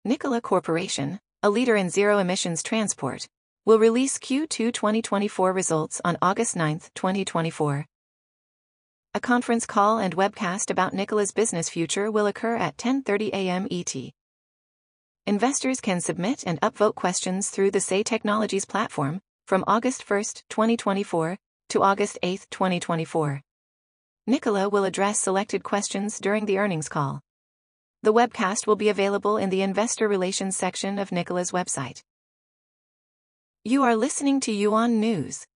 Nikola Corporation, a leader in zero-emissions transport, will release Q2 2024 results on August 9, 2024. A conference call and webcast about Nikola's business future will occur at 10:30 a.m. ET. Investors can submit and upvote questions through the Say Technologies platform from August 1, 2024 to August 8, 2024. Nikola will address selected questions during the earnings call. The webcast will be available in the Investor Relations section of Nikola's website. You are listening to Yuan News.